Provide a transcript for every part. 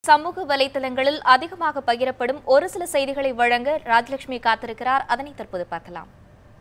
சமூக வலைதளங்களில் அதிகமாக பகிரப்படும் ஒரு சில செய்திகளை வழங்க ராஜலட்சுமி காத்திருக்கிறார். அதனை தற்போது பார்க்கலாம்.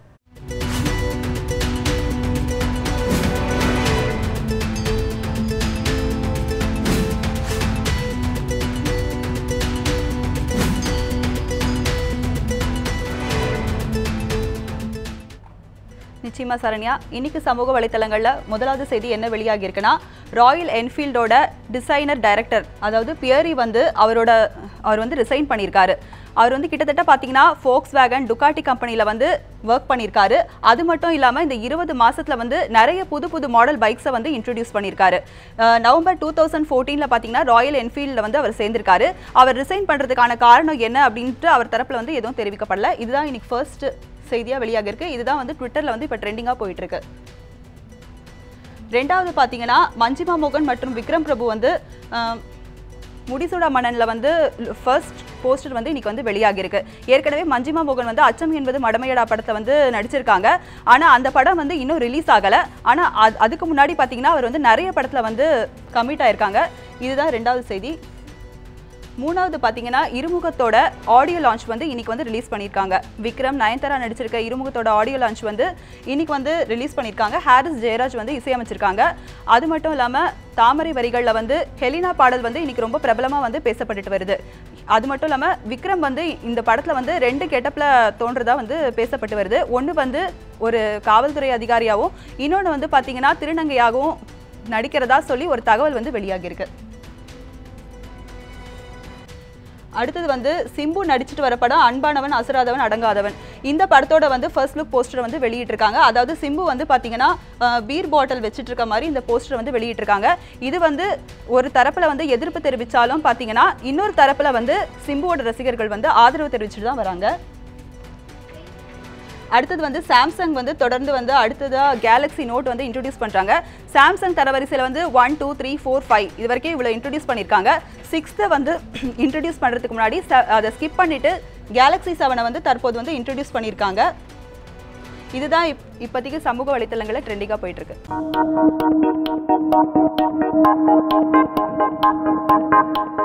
நிச்சயமா சரண்யா, இன்னைக்கு சமூக வலைத்தளங்கள்ல முதலாவது செய்தி என்ன வெளியாகி இருக்குன்னா, ராயல் என்ஃபீல்டோட டிசைனர் டைரக்டர் அதாவது பியரி வந்து அவர் வந்து ரிசைன் பண்ணியிருக்காரு. அவர் வந்து கிட்டத்தட்ட பார்த்தீங்கன்னா ஃபோக்ஸ்வேகன் டுகாட்டி கம்பெனியில் வந்து ஒர்க் பண்ணியிருக்காரு. அது மட்டும் இல்லாமல் இந்த 20 மாதத்தில் வந்து நிறைய புது மாடல் பைக்ஸை வந்து இன்ட்ரடியூஸ் பண்ணியிருக்காரு. நவம்பர் 2014 பார்த்தீங்கன்னா ராயல் என்ஃபீல்டில் வந்து அவர் சேர்ந்திருக்காரு. அவர் ரிசைன் பண்ணுறதுக்கான காரணம் என்ன அப்படின்ட்டு அவர் தரப்பில் வந்து எதுவும் தெரிவிக்கப்படல. இதுதான் இன்னைக்கு ஃபர்ஸ்ட் செய்தியாக வெளியாக இருக்கு. இதுதான் வந்து ட்விட்டரில் வந்து இப்போ ட்ரெண்டிங்காக போயிட்டு இருக்கு. ரெண்டாவது பார்த்தீங்கன்னா மஞ்சிமா மோகன் மற்றும் விக்ரம் பிரபு வந்து முடிசூடா மன்னனில் வந்து ஃபர்ஸ்ட் போஸ்டர் வந்து இன்னைக்கு வந்து வெளியாகி இருக்கு. ஏற்கனவே மஞ்சிமா மோகன் வந்து அச்சம் என்பது மடமையடா படத்தை வந்து நடிச்சிருக்காங்க. ஆனால் அந்த படம் வந்து இன்னும் ரிலீஸ் ஆகலை. ஆனால் அதுக்கு முன்னாடி பார்த்தீங்கன்னா அவர் வந்து நிறைய படத்தில் வந்து கமிட் ஆயிருக்காங்க. இதுதான் ரெண்டாவது செய்தி. மூணாவது பார்த்தீங்கன்னா இருமுகத்தோட ஆடியோ லான்ச் வந்து இன்னைக்கு வந்து ரிலீஸ் பண்ணியிருக்காங்க. விக்ரம் நயன்தாரா நடிச்சிருக்க இருமுகத்தோட ஆடியோ லான்ச் வந்து இன்னைக்கு வந்து ரிலீஸ் பண்ணியிருக்காங்க. ஹாரிஸ் ஜெயராஜ் வந்து இசையமைச்சிருக்காங்க. அது மட்டும் இல்லாமல் தாமரை வரிகளில் வந்து ஹெலினா பாடல் வந்து இன்னைக்கு ரொம்ப பிரபலமாக வந்து பேசப்பட்டுட்டு வருது. அது மட்டும் இல்லாமல் விக்ரம் வந்து இந்த படத்தில் வந்து 2 கெட்டப்பில் தோன்றதா வந்து பேசப்பட்டு வருது. ஒன்று வந்து ஒரு காவல்துறை அதிகாரியாகவும் இன்னொன்று வந்து பார்த்தீங்கன்னா திருநங்கையாகவும் நடிக்கிறதா சொல்லி ஒரு தகவல் வந்து வெளியாகியிருக்கு. அடுத்தது வந்து சிம்பு நடிச்சிட்டு வர படம் அன்பானவன் அசுராதவன் அடங்காதவன். இந்த படத்தோட வந்து ஃபர்ஸ்ட் லுக் போஸ்டர் வந்து வெளியிட்டிருக்காங்க. அதாவது சிம்பு வந்து பார்த்தீங்கன்னா பீர் பாட்டில் வச்சுட்டு இருக்க மாதிரி இந்த போஸ்டர் வந்து வெளியிட்டிருக்காங்க. இது வந்து ஒரு தரப்பில் வந்து எதிர்ப்பு தெரிவித்தாலும் பார்த்தீங்கன்னா இன்னொரு தரப்பில் வந்து சிம்புவோட ரசிகர்கள் வந்து ஆதரவு தெரிவிச்சுட்டு தான் வராங்க. அடுத்தது வந்து சாம்சங் வந்து தொடர்ந்து வந்து அடுத்ததாக கேலக்ஸி நோட் வந்து இன்ட்ரடியூஸ் பண்ணுறாங்க. சாம்சங் தரவரிசையில் வந்து 1 2 3 4 5 இது வரைக்கும் இவ்வளோ இன்ட்ரடியூஸ் பண்ணியிருக்காங்க. 6th வந்து இன்ட்ரடியூஸ் பண்ணுறதுக்கு முன்னாடி அதை ஸ்கிப் பண்ணிவிட்டு கேலக்ஸி 7 வந்து தற்போது வந்து இன்ட்ரடியூஸ் பண்ணியிருக்காங்க. இதுதான் இப்போதைக்கு சமூக வலைத்தளங்களில் ட்ரெண்டிங்காக போயிட்டுருக்கு.